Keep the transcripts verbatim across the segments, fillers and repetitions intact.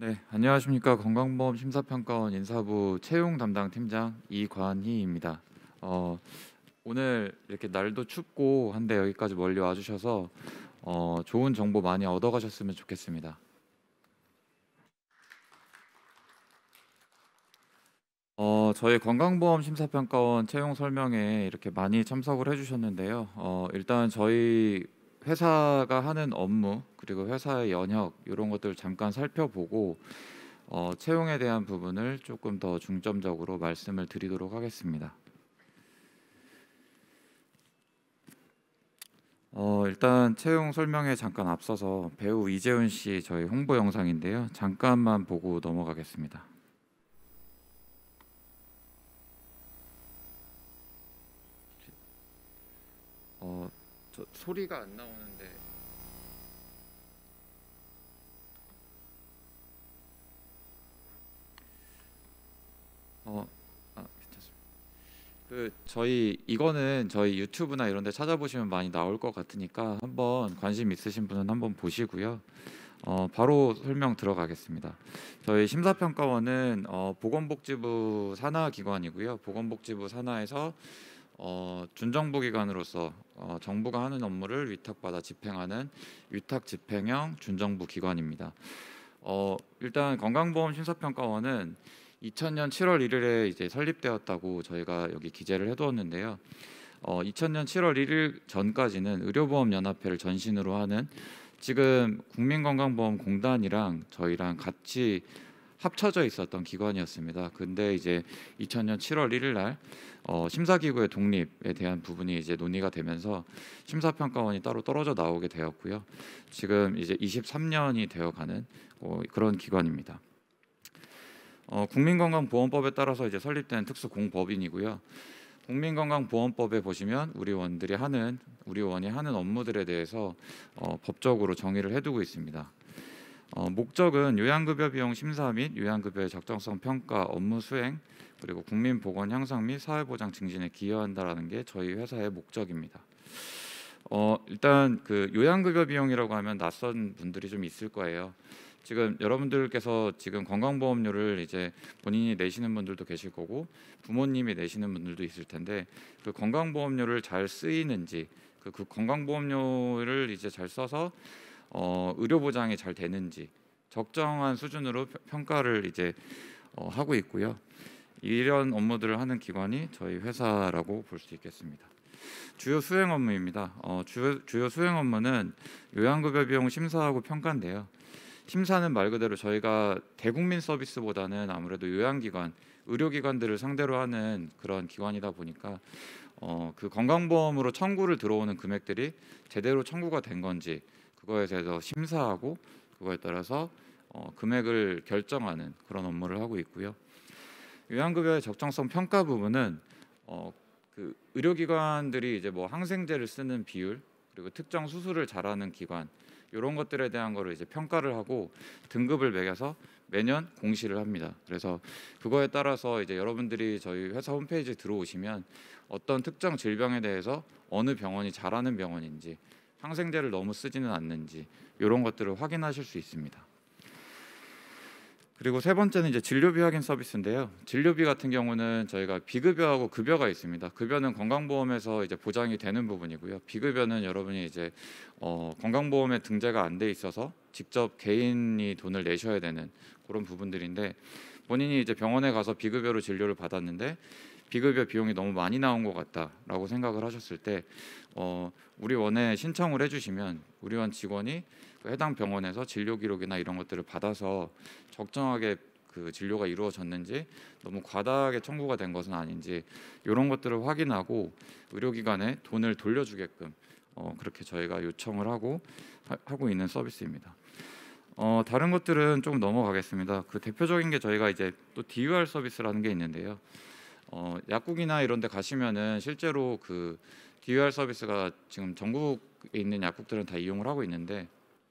네, 안녕하십니까. 건강보험 심사평가원 인사부 채용 담당 팀장 이관희입니다. 어, 오늘 이렇게 날도 춥고 한데 여기까지 멀리 와주셔서 어, 좋은 정보 많이 얻어가셨으면 좋겠습니다. 어, 저희 건강보험 심사평가원 채용 설명에 이렇게 많이 참석을 해주셨는데요. 어, 일단 저희 회사가 하는 업무 그리고 회사의 연혁 이런 것들 잠깐 살펴보고 어, 채용에 대한 부분을 조금 더 중점적으로 말씀을 드리도록 하겠습니다. 어, 일단 채용 설명에 잠깐 앞서서 배우 이재훈 씨 저희 홍보 영상인데요. 잠깐만 보고 넘어가겠습니다. 어, 저 소리가 안 나오는데. 어, 아, 괜찮습니다. 그 저희 이거는 저희 유튜브나 이런 데 찾아보시면 많이 나올 것 같으니까 한번 관심 있으신 분은 한번 보시고요. 어, 바로 설명 들어가겠습니다. 저희 심사평가원은 어, 보건복지부 산하 기관이고요. 보건복지부 산하에서 어, 준정부 기관으로서 어, 정부가 하는 업무를 위탁받아 집행하는 위탁 집행형 준정부 기관입니다. 어, 일단 건강보험 심사평가원은 이천 년 칠월 일일에 이제 설립되었다고 저희가 여기 기재를 해두었는데요. 어, 이천 년 칠월 일일 전까지는 의료보험연합회를 전신으로 하는 지금 국민건강보험공단이랑 저희랑 같이 합쳐져 있었던 기관이었습니다. 근데 이제 이천 년 칠월 일일 날 어, 심사기구의 독립에 대한 부분이 이제 논의가 되면서 심사평가원이 따로 떨어져 나오게 되었고요. 지금 이제 이십삼 년이 되어가는 어, 그런 기관입니다. 어, 국민건강보험법에 따라서 이제 설립된 특수공법인이고요. 국민건강보험법에 보시면 우리 원들이 하는 우리 원이 하는 업무들에 대해서 어, 법적으로 정의를 해두고 있습니다. 어, 목적은 요양급여 비용 심사 및 요양급여의 적정성 평가, 업무 수행 그리고 국민 보건 향상 및 사회보장 증진에 기여한다라는 게 저희 회사의 목적입니다. 어, 일단 그 요양급여 비용이라고 하면 낯선 분들이 좀 있을 거예요. 지금 여러분들께서 지금 건강보험료를 이제 본인이 내시는 분들도 계실 거고 부모님이 내시는 분들도 있을 텐데 그 건강보험료를 잘 쓰이는지 그, 그 건강보험료를 이제 잘 써서 어, 의료 보장이 잘 되는지 적정한 수준으로 평가를 이제 어, 하고 있고요. 이런 업무들을 하는 기관이 저희 회사라고 볼 수 있겠습니다. 주요 수행 업무입니다. 어, 주요, 주요 수행 업무는 요양급여 비용 심사하고 평가인데요. 심사는 말 그대로 저희가 대국민 서비스보다는 아무래도 요양기관, 의료기관들을 상대로 하는 그런 기관이다 보니까 어, 그 건강보험으로 청구를 들어오는 금액들이 제대로 청구가 된 건지 그거에 대해서 심사하고 그거에 따라서 어, 금액을 결정하는 그런 업무를 하고 있고요. 요양급여의 적정성 평가 부분은 어, 그 의료기관들이 이제 뭐 항생제를 쓰는 비율 그리고 특정 수술을 잘하는 기관 이런 것들에 대한 거를 이제 평가를 하고 등급을 매겨서 매년 공시를 합니다. 그래서 그거에 따라서 이제 여러분들이 저희 회사 홈페이지에 들어오시면 어떤 특정 질병에 대해서 어느 병원이 잘하는 병원인지 항생제를 너무 쓰지는 않는지 이런 것들을 확인하실 수 있습니다. 그리고 세 번째는 이제 진료비 확인 서비스인데요. 진료비 같은 경우는 저희가 비급여하고 급여가 있습니다. 급여는 건강보험에서 이제 보장이 되는 부분이고요. 비급여는 여러분이 이제 어, 건강보험에 등재가 안 돼 있어서 직접 개인이 돈을 내셔야 되는 그런 부분들인데 본인이 이제 병원에 가서 비급여로 진료를 받았는데 비급여 비용이 너무 많이 나온 것 같다라고 생각을 하셨을 때 어, 우리 원에 신청을 해주시면 우리 원 직원이 그 해당 병원에서 진료 기록이나 이런 것들을 받아서 적정하게 그 진료가 이루어졌는지 너무 과다하게 청구가 된 것은 아닌지 이런 것들을 확인하고 의료기관에 돈을 돌려주게끔 어, 그렇게 저희가 요청을 하고 하, 하고 있는 서비스입니다. 어, 다른 것들은 좀 넘어가겠습니다. 그 대표적인 게 저희가 이제 또 디유알 서비스라는 게 있는데요. 어, 약국이나 이런 데 가시면은 실제로 그 디유알 서비스가 지금 전국에 있는 약국들은 다 이용을 하고 있는데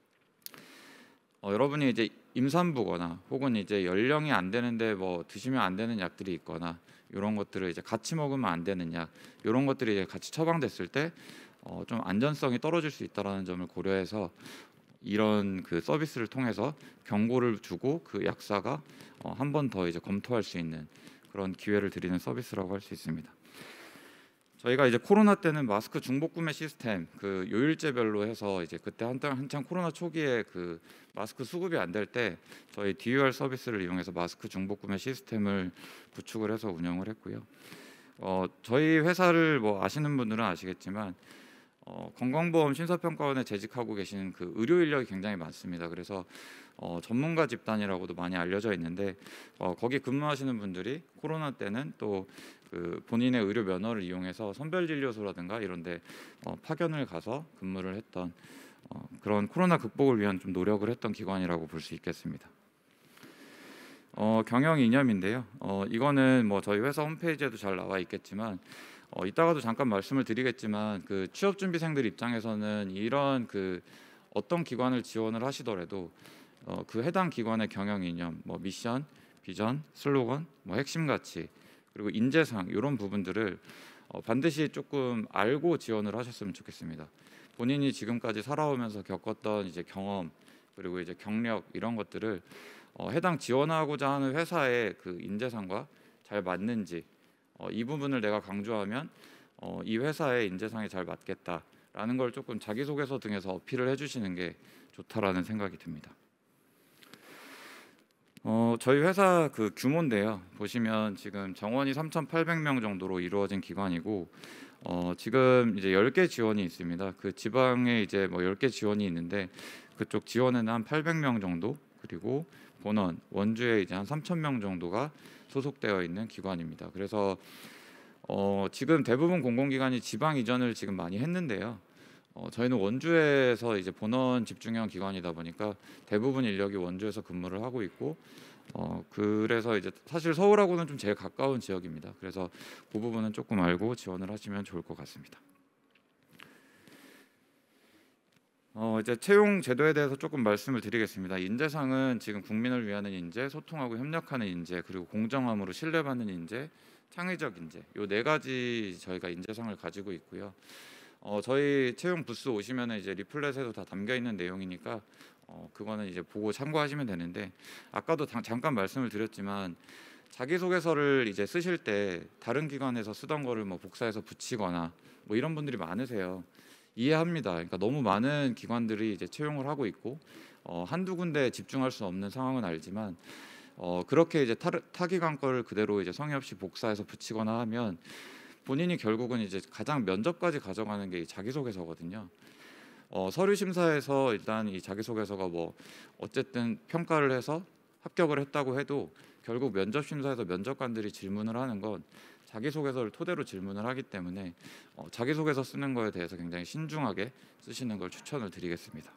어, 여러분이 이제 임산부거나 혹은 이제 연령이 안 되는데 뭐 드시면 안 되는 약들이 있거나 이런 것들을 이제 같이 먹으면 안 되는 약 이런 것들이 이제 같이 처방됐을 때 어, 좀 안전성이 떨어질 수 있다라는 점을 고려해서 이런 그 서비스를 통해서 경고를 주고 그 약사가 어, 한 번 더 이제 검토할 수 있는 그런 기회를 드리는 서비스라고 할 수 있습니다. 저희가 이제 코로나 때는 마스크 중복 구매 시스템 그 요일제별로 해서 이제 그때 한창, 한창 코로나 초기에 그 마스크 수급이 안 될 때 저희 디유알 서비스를 이용해서 마스크 중복 구매 시스템을 구축을 해서 운영을 했고요. 어, 저희 회사를 뭐 아시는 분들은 아시겠지만 어, 건강보험 심사평가원에 재직하고 계신 그 의료 인력이 굉장히 많습니다. 그래서 어, 전문가 집단이라고도 많이 알려져 있는데 어, 거기 근무하시는 분들이 코로나 때는 또 그 본인의 의료 면허를 이용해서 선별진료소라든가 이런데 어, 파견을 가서 근무를 했던 어, 그런 코로나 극복을 위한 좀 노력을 했던 기관이라고 볼 수 있겠습니다. 어, 경영 이념인데요. 어, 이거는 뭐 저희 회사 홈페이지에도 잘 나와 있겠지만 어, 이따가도 잠깐 말씀을 드리겠지만 그 취업준비생들 입장에서는 이런 그 어떤 기관을 지원을 하시더라도 어, 그 해당 기관의 경영 이념, 뭐 미션, 비전, 슬로건, 뭐 핵심 가치 그리고 인재상 이런 부분들을 어, 반드시 조금 알고 지원을 하셨으면 좋겠습니다. 본인이 지금까지 살아오면서 겪었던 이제 경험 그리고 이제 경력 이런 것들을 어, 해당 지원하고자 하는 회사의 그 인재상과 잘 맞는지 어, 이 부분을 내가 강조하면 어, 이 회사의 인재상에 잘 맞겠다라는 걸 조금 자기소개서 등에서 어필을 해주시는 게 좋다라는 생각이 듭니다. 어, 저희 회사 그 규모인데요. 보시면 지금 정원이 삼천팔백 명 정도로 이루어진 기관이고 어, 지금 이제 열 개 지원이 있습니다. 그 지방에 이제 뭐 열 개 지원이 있는데 그쪽 지원에는 한 팔백 명 정도 그리고 본원 원주에 이제 한 삼천 명 정도가 소속되어 있는 기관입니다. 그래서 어, 지금 대부분 공공기관이 지방 이전을 지금 많이 했는데요. 어, 저희는 원주에서 이제 본원 집중형 기관이다 보니까 대부분 인력이 원주에서 근무를 하고 있고 어, 그래서 이제 사실 서울하고는 좀 제일 가까운 지역입니다. 그래서 그 부분은 조금 알고 지원을 하시면 좋을 것 같습니다. 어, 이제 채용 제도에 대해서 조금 말씀을 드리겠습니다. 인재상은 지금 국민을 위하는 인재, 소통하고 협력하는 인재, 그리고 공정함으로 신뢰받는 인재, 창의적 인재 요 네 가지 저희가 인재상을 가지고 있고요. 어, 저희 채용 부스 오시면은 이제 리플렛에도 다 담겨 있는 내용이니까 어, 그거는 이제 보고 참고하시면 되는데 아까도 다, 잠깐 말씀을 드렸지만 자기소개서를 이제 쓰실 때 다른 기관에서 쓰던 거를 뭐 복사해서 붙이거나 뭐 이런 분들이 많으세요. 이해합니다. 그러니까 너무 많은 기관들이 이제 채용을 하고 있고 어, 한두 군데 집중할 수 없는 상황은 알지만 어, 그렇게 이제 타, 타 기관 거를 그대로 이제 성의 없이 복사해서 붙이거나 하면 본인이 결국은 이제 가장 면접까지 가져가는 게 이 자기소개서거든요. 어, 서류 심사에서 일단 이 자기소개서가 뭐 어쨌든 평가를 해서 합격을 했다고 해도 결국 면접 심사에서 면접관들이 질문을 하는 건 자기소개서를 토대로 질문을 하기 때문에 어, 자기소개서 쓰는 거에 대해서 굉장히 신중하게 쓰시는 걸 추천을 드리겠습니다.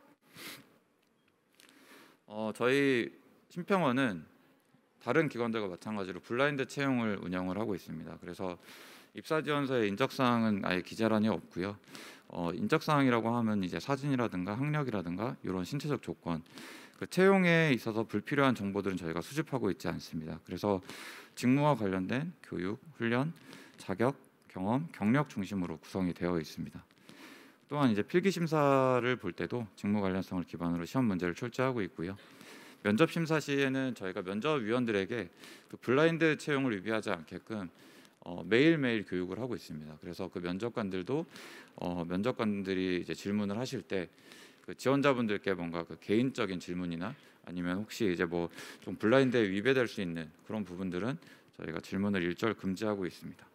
어, 저희 심평원은 다른 기관들과 마찬가지로 블라인드 채용을 운영을 하고 있습니다. 그래서 입사지원서에 인적사항은 아예 기재란이 없고요. 어, 인적사항이라고 하면 이제 사진이라든가 학력이라든가 이런 신체적 조건, 그 채용에 있어서 불필요한 정보들은 저희가 수집하고 있지 않습니다. 그래서 직무와 관련된 교육, 훈련, 자격, 경험, 경력 중심으로 구성이 되어 있습니다. 또한 이제 필기 심사를 볼 때도 직무 관련성을 기반으로 시험 문제를 출제하고 있고요. 면접 심사 시에는 저희가 면접위원들에게 그 블라인드 채용을 유비하지 않게끔 어, 매일매일 교육을 하고 있습니다. 그래서 그 면접관들도 어, 면접관들이 이제 질문을 하실 때 그 지원자분들께 뭔가 그 개인적인 질문이나 아니면 혹시 이제 뭐 좀 블라인드에 위배될 수 있는 그런 부분들은 저희가 질문을 일절 금지하고 있습니다.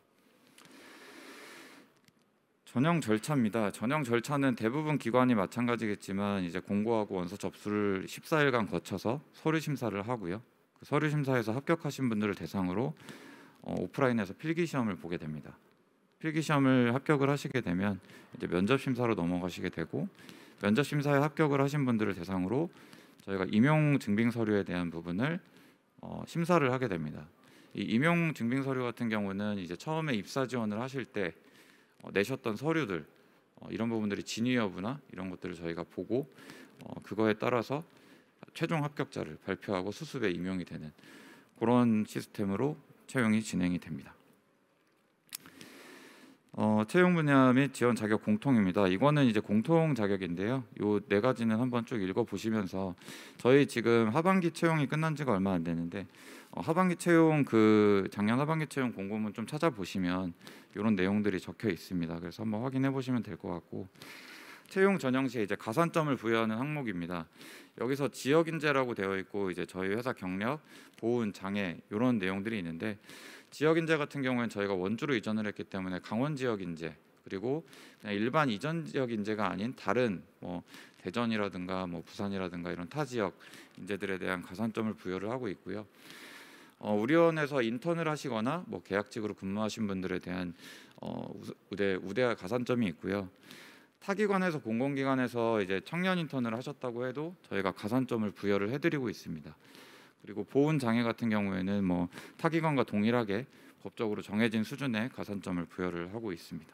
전형 절차입니다. 전형 절차는 대부분 기관이 마찬가지겠지만 이제 공고하고 원서 접수를 십사 일간 거쳐서 서류 심사를 하고요. 그 서류 심사에서 합격하신 분들을 대상으로 어, 오프라인에서 필기 시험을 보게 됩니다. 필기 시험을 합격을 하시게 되면 이제 면접 심사로 넘어가시게 되고 면접 심사에 합격을 하신 분들을 대상으로 저희가 임용 증빙 서류에 대한 부분을 어, 심사를 하게 됩니다. 이 임용 증빙 서류 같은 경우는 이제 처음에 입사 지원을 하실 때 어, 내셨던 서류들 어, 이런 부분들이 진위 여부나 이런 것들을 저희가 보고 어, 그거에 따라서 최종 합격자를 발표하고 수습에 임용이 되는 그런 시스템으로 채용이 진행이 됩니다. 어, 채용 분야 및 지원 자격 공통입니다. 이거는 이제 공통 자격인데요. 요 네 가지는 한번 쭉 읽어 보시면서 저희 지금 하반기 채용이 끝난 지가 얼마 안 되는데 어, 하반기 채용 그 작년 하반기 채용 공고문 좀 찾아보시면 이런 내용들이 적혀 있습니다. 그래서 한번 확인해 보시면 될 것 같고 채용 전형 시에 이제 가산점을 부여하는 항목입니다. 여기서 지역 인재라고 되어 있고 이제 저희 회사 경력, 보훈, 장애 이런 내용들이 있는데 지역 인재 같은 경우에는 저희가 원주로 이전을 했기 때문에 강원 지역 인재 그리고 그냥 일반 이전 지역 인재가 아닌 다른 뭐 대전이라든가 뭐 부산이라든가 이런 타 지역 인재들에 대한 가산점을 부여를 하고 있고요. 어, 우리 원에서 인턴을 하시거나 뭐 계약직으로 근무하신 분들에 대한 어, 우대 우대 가산점이 있고요. 타기관에서 공공기관에서 이제 청년 인턴을 하셨다고 해도 저희가 가산점을 부여를 해드리고 있습니다. 그리고 보훈 장애 같은 경우에는 뭐 타기관과 동일하게 법적으로 정해진 수준의 가산점을 부여를 하고 있습니다.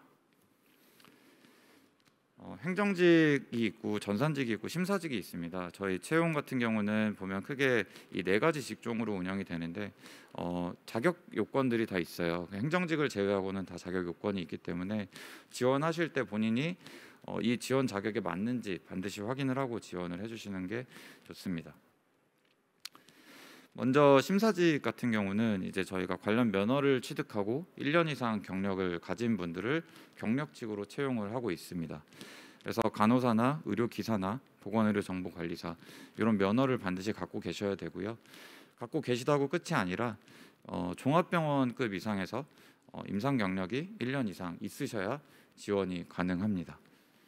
어, 행정직이 있고 전산직이 있고 심사직이 있습니다. 저희 채용 같은 경우는 보면 크게 이 네 가지 직종으로 운영이 되는데 어, 자격 요건들이 다 있어요. 행정직을 제외하고는 다 자격 요건이 있기 때문에 지원하실 때 본인이 어, 이 지원 자격에 맞는지 반드시 확인을 하고 지원을 해주시는 게 좋습니다. 먼저 심사직 같은 경우는 이제 저희가 관련 면허를 취득하고 일 년 이상 경력을 가진 분들을 경력직으로 채용을 하고 있습니다. 그래서 간호사나 의료기사나 보건의료정보관리사 이런 면허를 반드시 갖고 계셔야 되고요. 갖고 계시다고 끝이 아니라 어, 종합병원급 이상에서 어, 임상 경력이 일 년 이상 있으셔야 지원이 가능합니다.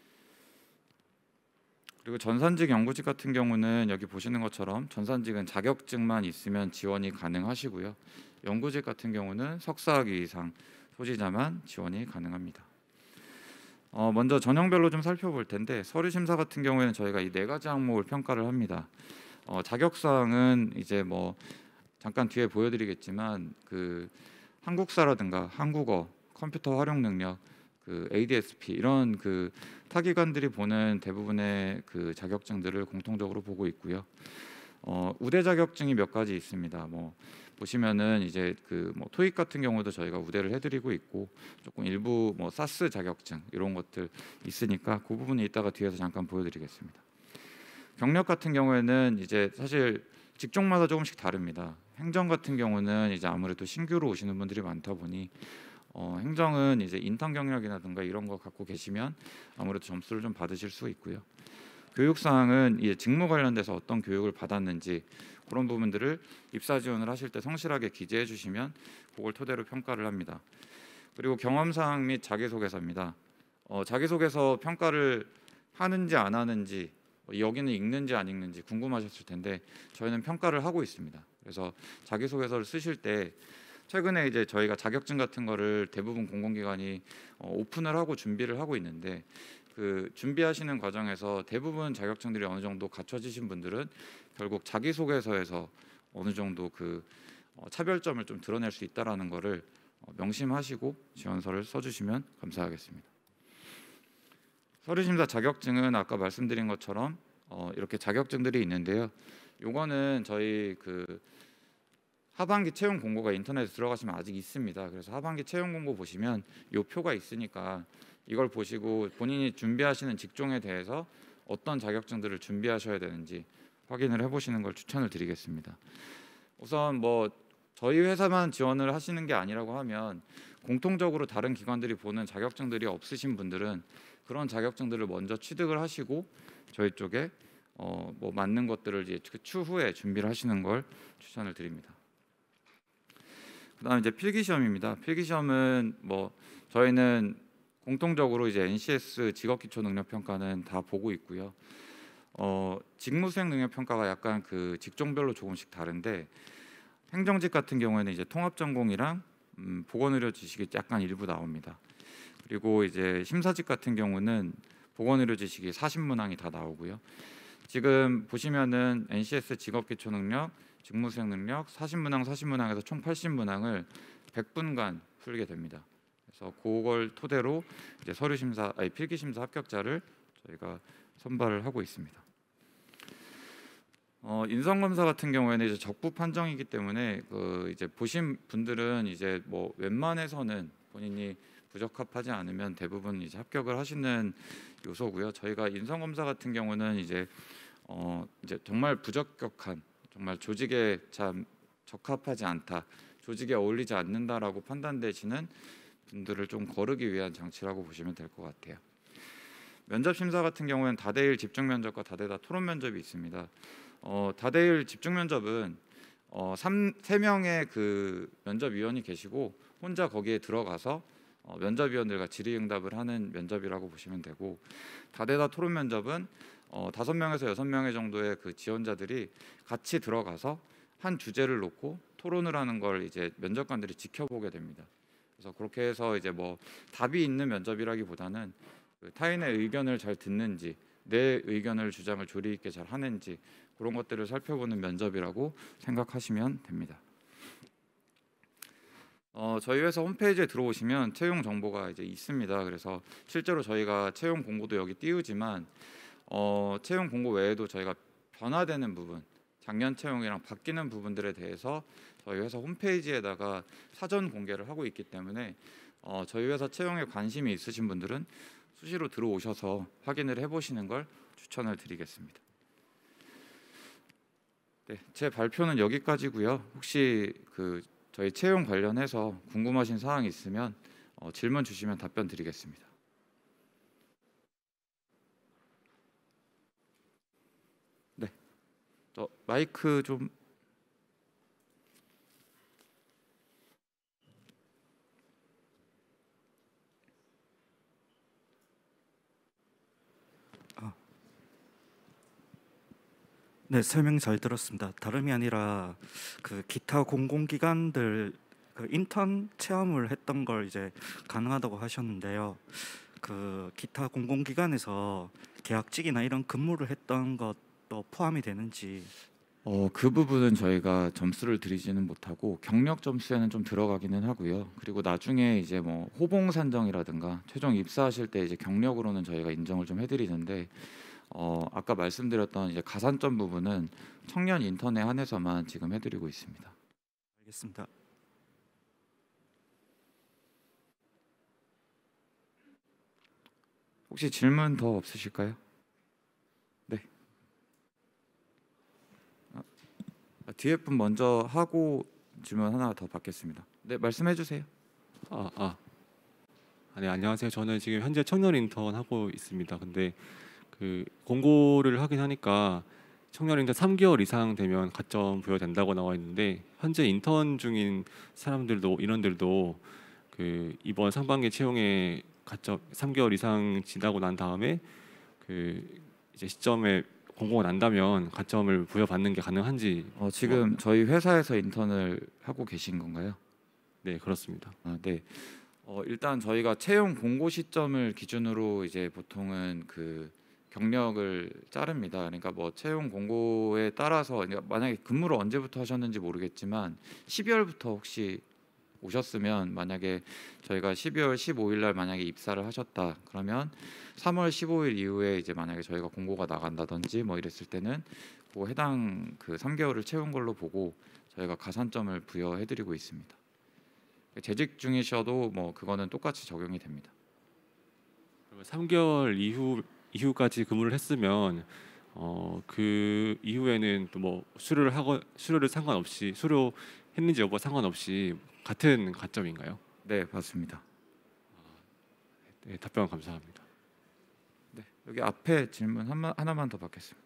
그리고 전산직 연구직 같은 경우는 여기 보시는 것처럼 전산직은 자격증만 있으면 지원이 가능하시고요. 연구직 같은 경우는 석사학위 이상 소지자만 지원이 가능합니다. 어, 먼저 전형별로 좀 살펴볼 텐데 서류 심사 같은 경우에는 저희가 이 네 가지 항목을 평가를 합니다. 어, 자격사항은 이제 뭐 잠깐 뒤에 보여드리겠지만 그 한국사라든가 한국어, 컴퓨터 활용 능력, 그 에이디에스피 이런 그 타기관들이 보는 대부분의 그 자격증들을 공통적으로 보고 있고요. 어, 우대 자격증이 몇 가지 있습니다. 뭐 보시면은 이제 그 뭐 토익 같은 경우도 저희가 우대를 해드리고 있고 조금 일부 뭐 사스 자격증 이런 것들 있으니까 그 부분은 이따가 뒤에서 잠깐 보여드리겠습니다. 경력 같은 경우에는 이제 사실 직종마다 조금씩 다릅니다. 행정 같은 경우는 이제 아무래도 신규로 오시는 분들이 많다 보니 어, 행정은 이제 인턴 경력이라든가 이런 거 갖고 계시면 아무래도 점수를 좀 받으실 수 있고요. 교육 사항은 이제 직무 관련돼서 어떤 교육을 받았는지 그런 부분들을 입사 지원을 하실 때 성실하게 기재해 주시면 그걸 토대로 평가를 합니다. 그리고 경험 사항 및 자기소개서입니다. 어, 자기소개서 평가를 하는지 안 하는지 여기는 읽는지 안 읽는지 궁금하셨을 텐데 저희는 평가를 하고 있습니다. 그래서 자기소개서를 쓰실 때 최근에 이제 저희가 자격증 같은 거를 대부분 공공기관이 어, 오픈을 하고 준비를 하고 있는데 그 준비하시는 과정에서 대부분 자격증들이 어느 정도 갖춰지신 분들은 결국 자기소개서에서 어느 정도 그 어, 차별점을 좀 드러낼 수 있다라는 거를 어, 명심하시고 지원서를 써주시면 감사하겠습니다. 서류심사 자격증은 아까 말씀드린 것처럼 어, 이렇게 자격증들이 있는데요. 요거는 저희 그 하반기 채용 공고가 인터넷에 들어가시면 아직 있습니다. 그래서 하반기 채용 공고 보시면 요 표가 있으니까 이걸 보시고 본인이 준비하시는 직종에 대해서 어떤 자격증들을 준비하셔야 되는지 확인을 해보시는 걸 추천을 드리겠습니다. 우선 뭐 저희 회사만 지원을 하시는 게 아니라고 하면 공통적으로 다른 기관들이 보는 자격증들이 없으신 분들은 그런 자격증들을 먼저 취득을 하시고 저희 쪽에 어 뭐 맞는 것들을 이제 추후에 준비를 하시는 걸 추천을 드립니다. 그다음 이제 필기 시험입니다. 필기 시험은 뭐 저희는 공통적으로 이제 엔씨에스 직업기초능력평가는 다 보고 있고요. 어, 직무수행 능력평가가 약간 그 직종별로 조금씩 다른데 행정직 같은 경우에는 이제 통합전공이랑 음, 보건의료 지식이 약간 일부 나옵니다. 그리고 이제 심사직 같은 경우는 보건의료 지식이 사십 문항이 다 나오고요. 지금 보시면은 엔씨에스 직업기초능력 직무수행 능력 사십 문항 사십 문항에서 총 팔십 문항을 백 분간 풀게 됩니다. 그래서 그걸 토대로 이제 서류 심사 아니 필기 심사 합격자를 저희가 선발을 하고 있습니다. 어, 인성 검사 같은 경우에는 이제 적부 판정이기 때문에 그 이제 보신 분들은 이제 뭐 웬만해서는 본인이 부적합하지 않으면 대부분 이제 합격을 하시는 요소고요. 저희가 인성 검사 같은 경우는 이제 어 이제 정말 부적격한, 정말 조직에 참 적합하지 않다, 조직에 어울리지 않는다라고 판단되시는 분들을 좀 거르기 위한 장치라고 보시면 될 것 같아요. 면접 심사 같은 경우에는 다대일 집중 면접과 다대다 토론 면접이 있습니다. 어, 다대일 집중 면접은 어, 세 명의 그 면접위원이 계시고 혼자 거기에 들어가서 어, 면접위원들과 질의응답을 하는 면접이라고 보시면 되고, 다대다 토론 면접은 어, 다섯 명에서 여섯 명의 정도의 그 지원자들이 같이 들어가서 한 주제를 놓고 토론을 하는 걸 이제 면접관들이 지켜보게 됩니다. 그래서 그렇게 해서 이제 뭐 답이 있는 면접이라기보다는 그 타인의 의견을 잘 듣는지, 내 의견을 주장을 조리 있게 잘 하는지, 그런 것들을 살펴보는 면접이라고 생각하시면 됩니다. 어, 저희 회사 홈페이지에 들어오시면 채용 정보가 이제 있습니다. 그래서 실제로 저희가 채용 공고도 여기 띄우지만 어, 채용 공고 외에도 저희가 변화되는 부분, 작년 채용이랑 바뀌는 부분들에 대해서 저희 회사 홈페이지에다가 사전 공개를 하고 있기 때문에 어, 저희 회사 채용에 관심이 있으신 분들은 수시로 들어오셔서 확인을 해보시는 걸 추천을 드리겠습니다. 네, 제 발표는 여기까지고요. 혹시 그 저희 채용 관련해서 궁금하신 사항이 있으면 어, 질문 주시면 답변 드리겠습니다. 네, 저 마이크 좀. 네, 설명 잘 들었습니다. 다름이 아니라 그 기타 공공기관들 그 인턴 체험을 했던 걸 이제 가능하다고 하셨는데요. 그 기타 공공기관에서 계약직이나 이런 근무를 했던 것도 포함이 되는지. 어, 그 부분은 저희가 점수를 드리지는 못하고 경력 점수에는 좀 들어가기는 하고요. 그리고 나중에 이제 뭐 호봉 산정이라든가 최종 입사하실 때 이제 경력으로는 저희가 인정을 좀 해드리는데, 어, 아까 말씀드렸던 이제 가산점 부분은 청년 인턴에 한해서만 지금 해드리고 있습니다. 알겠습니다. 혹시 질문 더 없으실까요? 네. 아, 뒤에 분 먼저 하고 질문 하나 더 받겠습니다. 네, 말씀해 주세요. 아, 아. 아, 네, 안녕하세요. 저는 지금 현재 청년 인턴 하고 있습니다. 근데 그 공고를 하긴 하니까 청년 인턴 삼 개월 이상 되면 가점 부여된다고 나와 있는데, 현재 인턴 중인 사람들도 인원들도 그 이번 상반기 채용에 가점 삼 개월 이상 지나고 난 다음에 그 이제 시점에 공고가 난다면 가점을 부여받는 게 가능한지. 어, 지금 저희 회사에서 인턴을 하고 계신 건가요? 네, 그렇습니다. 아, 네. 어, 일단 저희가 채용 공고 시점을 기준으로 이제 보통은 그 경력을 자릅니다. 그러니까 뭐 채용 공고에 따라서, 그러니까 만약에 근무를 언제부터 하셨는지 모르겠지만 십이월부터 혹시 오셨으면, 만약에 저희가 십이월 십오일 날 만약에 입사를 하셨다 그러면 삼월 십오일 이후에 이제 만약에 저희가 공고가 나간다든지 뭐 이랬을 때는 그 해당 그 삼 개월을 채운 걸로 보고 저희가 가산점을 부여해드리고 있습니다. 재직 중이셔도 뭐 그거는 똑같이 적용이 됩니다. 그러면 삼 개월 이후 이후까지 근무를 했으면 어, 그 이후에는 또 뭐 수료를 하고 수료를 상관없이, 수료 했는지 여부 상관없이 같은 가점인가요? 네, 맞습니다. 네, 답변 감사합니다. 네, 여기 앞에 질문 하나, 하나만 더 받겠습니다.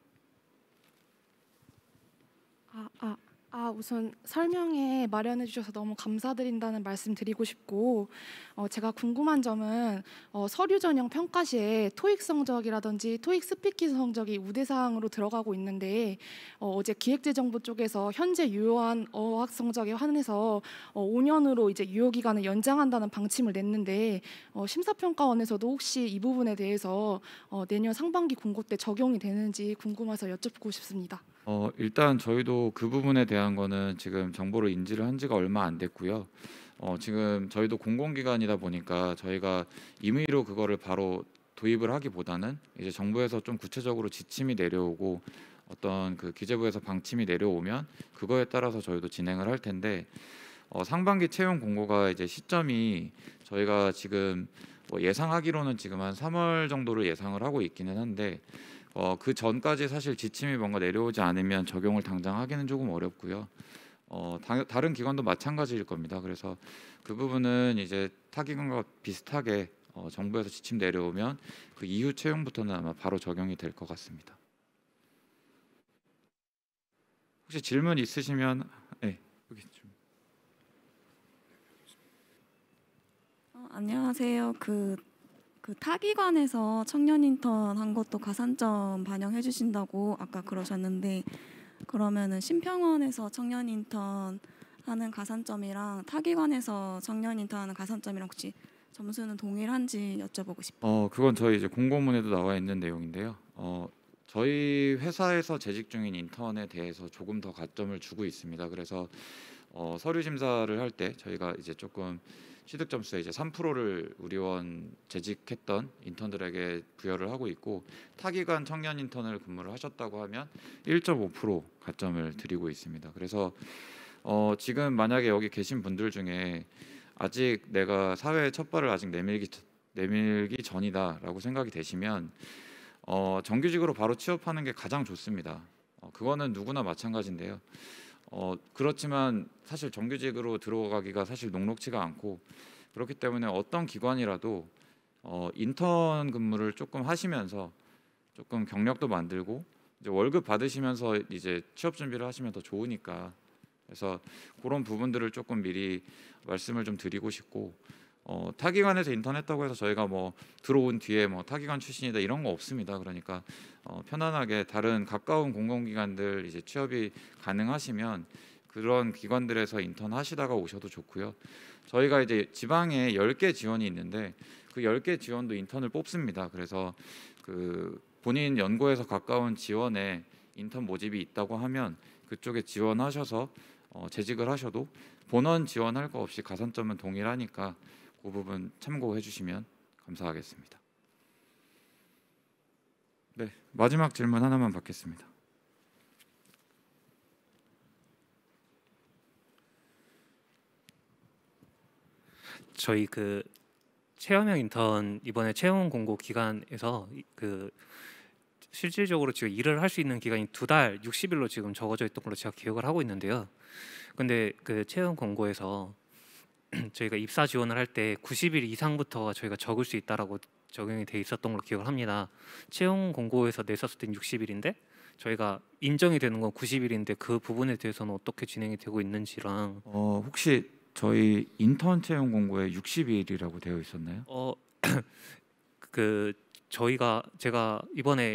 아, 아, 아, 우선 설명에 마련해 주셔서 너무 감사드린다는 말씀 드리고 싶고, 어, 제가 궁금한 점은 어, 서류 전형 평가 시에 토익 성적이라든지 토익 스피킹 성적이 우대사항으로 들어가고 있는데, 어, 어제 기획재정부 쪽에서 현재 유효한 어학 성적에 한해서 어, 오 년으로 이제 유효 기간을 연장한다는 방침을 냈는데, 어, 심사평가원에서도 혹시 이 부분에 대해서 어, 내년 상반기 공고 때 적용이 되는지 궁금해서 여쭙고 싶습니다. 어, 일단 저희도 그 부분에 대한 거는 지금 정보를 인지를 한 지가 얼마 안 됐고요. 어, 지금 저희도 공공기관이다 보니까 저희가 임의로 그거를 바로 도입을 하기보다는 이제 정부에서 좀 구체적으로 지침이 내려오고 어떤 그 기재부에서 방침이 내려오면 그거에 따라서 저희도 진행을 할 텐데, 어, 상반기 채용 공고가 이제 시점이 저희가 지금 뭐 예상하기로는 지금 한 삼월 정도를 예상을 하고 있기는 한데 어, 그 전까지 사실 지침이 뭔가 내려오지 않으면 적용을 당장 하기는 조금 어렵고요. 어, 다, 다른 기관도 마찬가지일 겁니다. 그래서 그 부분은 이제 타 기관과 비슷하게 어, 정부에서 지침 내려오면 그 이후 채용부터는 아마 바로 적용이 될 것 같습니다. 혹시 질문 있으시면 네, 여기 좀. 어, 안녕하세요. 그, 그 타기관에서 청년 인턴 한 것도 가산점 반영해 주신다고 아까 그러셨는데 그러면은 심평원에서 청년 인턴 하는 가산점이랑 타기관에서 청년 인턴 하는 가산점이랑 혹시 점수는 동일한지 여쭤보고 싶어요. 어, 그건 저희 이제 공고문에도 나와 있는 내용인데요. 어, 저희 회사에서 재직 중인 인턴에 대해서 조금 더 가점을 주고 있습니다. 그래서 어, 서류 심사를 할 때 저희가 이제 조금 취득 점수의 이제 삼 퍼센트를 우리원 재직했던 인턴들에게 부여를 하고 있고 타기관 청년 인턴을 근무를 하셨다고 하면 일 점 오 퍼센트 가점을 드리고 있습니다. 그래서 어, 지금 만약에 여기 계신 분들 중에 아직 내가 사회에 첫 발을 아직 내밀기 내밀기 전이다라고 생각이 되시면 어, 정규직으로 바로 취업하는 게 가장 좋습니다. 어, 그거는 누구나 마찬가지인데요. 어, 그렇지만 사실 정규직으로 들어가기가 사실 녹록치가 않고 그렇기 때문에 어떤 기관이라도 어, 인턴 근무를 조금 하시면서 조금 경력도 만들고 이제 월급 받으시면서 이제 취업 준비를 하시면 더 좋으니까 그래서 그런 부분들을 조금 미리 말씀을 좀 드리고 싶고 어, 타기관에서 인턴했다고 해서 저희가 뭐 들어온 뒤에 뭐 타기관 출신이다 이런 거 없습니다. 그러니까 어, 편안하게 다른 가까운 공공기관들 이제 취업이 가능하시면 그런 기관들에서 인턴 하시다가 오셔도 좋고요. 저희가 이제 지방에 열 개 지원이 있는데 그 열 개 지원도 인턴을 뽑습니다. 그래서 그 본인 연구에서 가까운 지원에 인턴 모집이 있다고 하면 그쪽에 지원하셔서 어, 재직을 하셔도 본원 지원할 거 없이 가산점은 동일하니까 그 부분 참고해 주시면 감사하겠습니다. 네, 마지막 질문 하나만 받겠습니다. 저희 그 체험형 인턴 이번에 채용 공고 기간에서 이- 그 실질적으로 지금 일을 할 수 있는 기간이 두 달 육십 일로 지금 적어져 있던 걸로 제가 기억을 하고 있는데요. 근데 그 채용 공고에서 저희가 입사 지원을 할 때 구십 일 이상부터 저희가 적을 수 있다라고 적용이 돼 있었던 걸로 기억을 합니다. 채용 공고에서 냈었을 땐 육십 일인데 저희가 인정이 되는 건 구십 일인데 그 부분에 대해서는 어떻게 진행이 되고 있는지랑 어, 혹시 저희 인턴 채용 공고에 육십 일이라고 되어 있었나요? 어 그 저희가 제가 이번에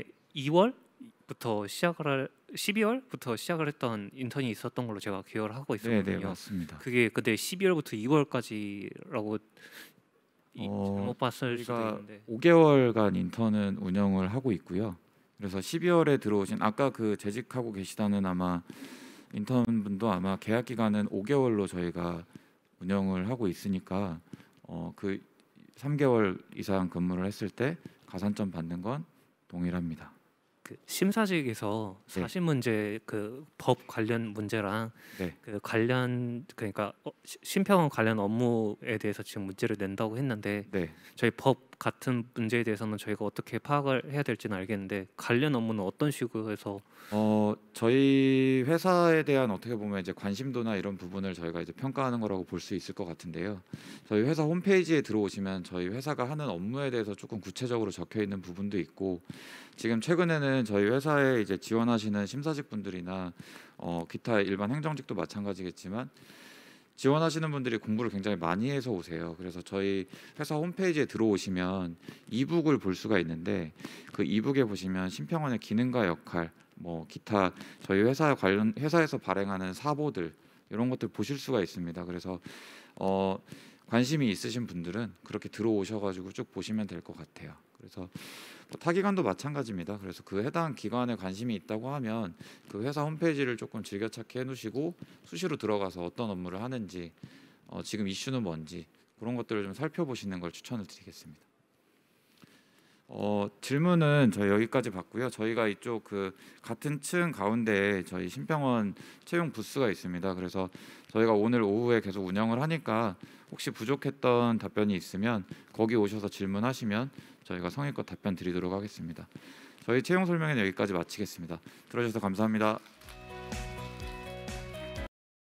이월부터 시작을 할 십이월부터 시작을 했던 인턴이 있었던 걸로 제가 기억을 하고 네, 네, 있었거든요. 맞습니다. 그게 근데 십이월부터 이월까지라고 이, 어, 잘못 봤을 수도 저희가 있는데 오 개월간 인턴은 운영을 하고 있고요. 그래서 십이월에 들어오신 아까 그 재직하고 계시다는 아마 인턴분도 아마 계약 기간은 오 개월로 저희가 운영을 하고 있으니까 어, 그 삼 개월 이상 근무를 했을 때 가산점 받는 건 동일합니다. 그 심사직에서 네. 사실 문제 그 법 관련 문제랑 네. 그 관련 그러니까 어, 시- 심평원 관련 업무에 대해서 지금 문제를 낸다고 했는데 네. 저희 법 같은 문제에 대해서는 저희가 어떻게 파악을 해야 될지는 알겠는데 관련 업무는 어떤 식으로 해서 어, 저희 회사에 대한 어떻게 보면 이제 관심도나 이런 부분을 저희가 이제 평가하는 거라고 볼 수 있을 것 같은데요. 저희 회사 홈페이지에 들어오시면 저희 회사가 하는 업무에 대해서 조금 구체적으로 적혀 있는 부분도 있고 지금 최근에는 저희 회사에 이제 지원하시는 심사직 분들이나 어, 기타 일반 행정직도 마찬가지겠지만 지원하시는 분들이 공부를 굉장히 많이 해서 오세요. 그래서 저희 회사 홈페이지에 들어오시면 이북을 볼 수가 있는데 그 이북에 보시면 심평원의 기능과 역할, 뭐 기타 저희 회사 관련 회사에서 발행하는 사보들 이런 것들 보실 수가 있습니다. 그래서 어, 관심이 있으신 분들은 그렇게 들어오셔가지고 쭉 보시면 될 것 같아요. 그래서 뭐 타기관도 마찬가지입니다. 그래서 그 해당 기관에 관심이 있다고 하면 그 회사 홈페이지를 조금 즐겨찾기 해놓으시고 수시로 들어가서 어떤 업무를 하는지 어, 지금 이슈는 뭔지 그런 것들을 좀 살펴보시는 걸 추천을 드리겠습니다. 어, 질문은 저희 여기까지 받고요. 저희가 이쪽 그 같은 층 가운데에 저희 신평원 채용 부스가 있습니다. 그래서 저희가 오늘 오후에 계속 운영을 하니까 혹시 부족했던 답변이 있으면 거기 오셔서 질문하시면 저희가 성의껏 답변 드리도록 하겠습니다. 저희 채용 설명회는 여기까지 마치겠습니다. 들어주셔서 감사합니다.